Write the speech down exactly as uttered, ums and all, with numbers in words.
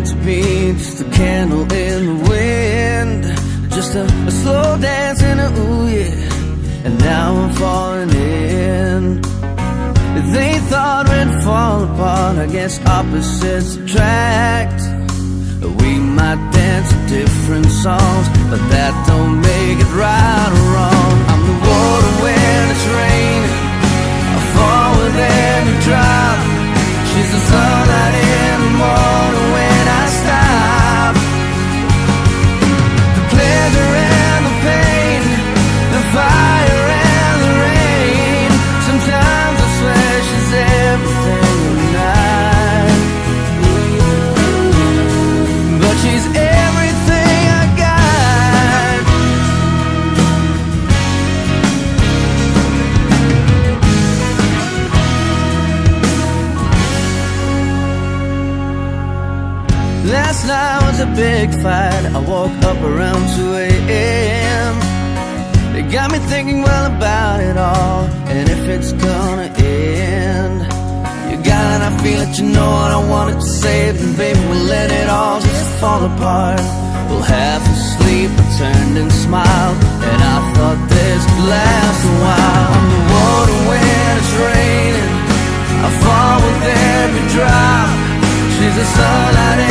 to be just a candle in the wind, just a, a slow dance in a ooh yeah. And now I'm falling in. They thought we'd fall apart, I guess opposites attract. We might dance to different songs, but that don't make it right or wrong. I'm the water when it's raining, I fall with every drop. She's the sunlight in the morning when I stop. The pleasure and the pain, the fire and the rain. Sometimes I swear she's everything tonight, but she's everything I got. Last night was a big fight, I woke up around two A M It got me thinking well about it all, and if it's gonna end. You got it, I feel it, you know what I wanted to say, then baby we'll let it all just fall apart. We'll half asleep, I turned and smiled, and I thought this could last a while. I'm the water when it's raining, I fall with every drop. She's the sunlight